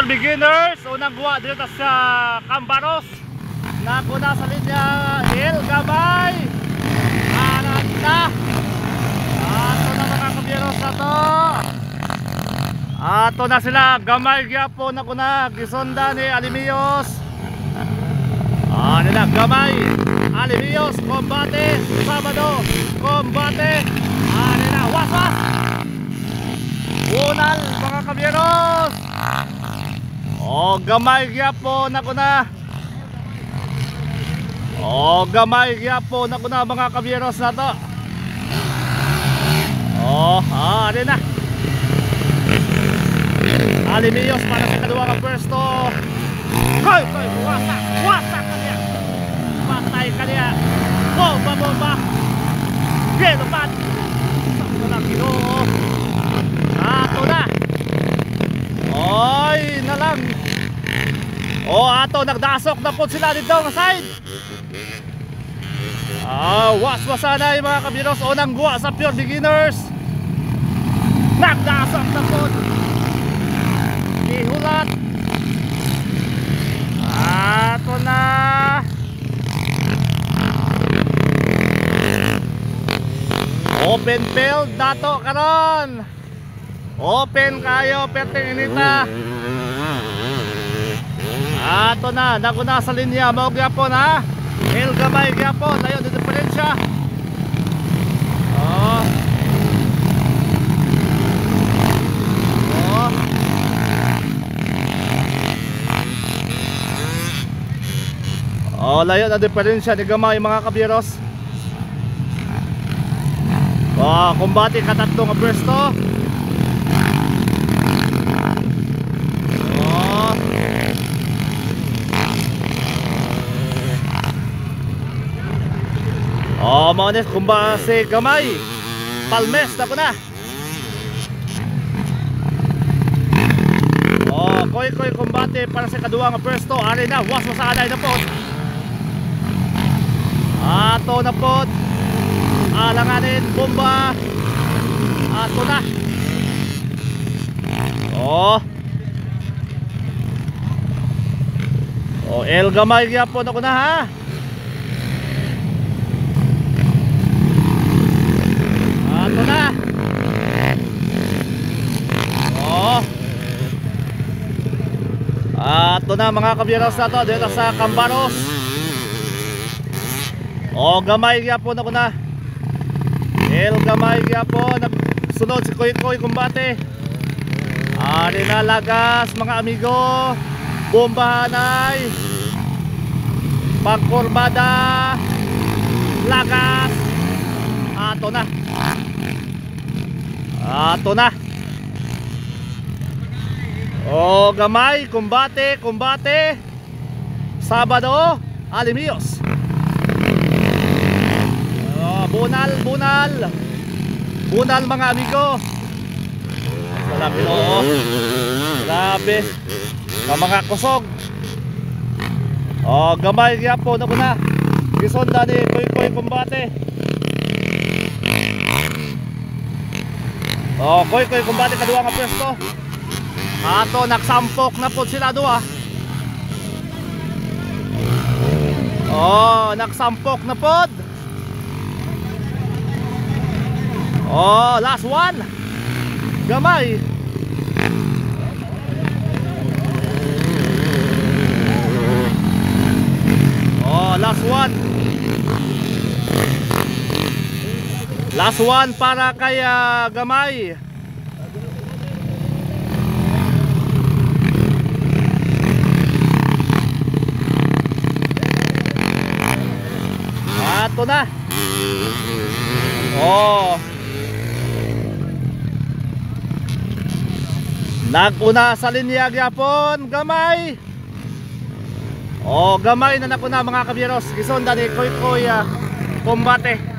pure beginners, unang guwa dito sa Cambaros. Nakuna sa linya El Gamay. Aranda. Ato na mga kabyeros na to. Ato na sila Gamay gyapo na kuna gisonda ni Alimios. Nila Gamay Alimios kombate Sabado kombate. Nila waswas unal mga kabyeros. Gamay gyapo na kuna. Gamay gyapo na kuna mga kabyeros na to. Ari na Alimios para sa kadua ka pwesto. Hoy, wasak kaniya. Patay kaniya. Bomba. Gelopan. Sakto na Ginoo. Ato na. Oy, na lang. Ato nagdasok na po sila dito nga side. Waswasanay mga kabyeros. Unang guwa sa pure beginners. Nagdasok na po. Ihulat. Ato na. Open field dato karon. Open kayo perting inita. Ato na, naguna sa linya mao gyapon ha. El Gamay gyapon, layo di diferensya. Layo na diferensya ni Gamay mga kabyeros. Kumbati katatlo nga pwesto. Maones kumba si Gamay Palmes na ko na. Koy kumbate para sa kaduwa nga pwesto. Ari na, waswasanay na po. Ato na po. Alanganin, bomba. Ato na. El Gamay gyapon ako na ha. Ato na. Ato na mga kabyeros na to dito sa Cambaros. Gamay gyapon ako na. El Gamay gyapon. Sunod si Koy kumbate. Ari na lagas mga amigo. Bombahanay. Pagkurbada. Lagas. Ato na. Gamay kumbate. Sabado Alimios. Bunal mga amigo. Grabe ka mga kusog. Gamay gyapon ako na gisonda ni Koy kumbate. Koy kumbate kaduwa nga pwesto. Ato nagsampok na po sila duwa. Nagsampok na po. Last one. Gamay. Last one para kay Gamay. Ato na. Naguna sa linya gyapon Gamay. Gamay na nakuna mga kabyeros. Gisonda ni Koy kumbate.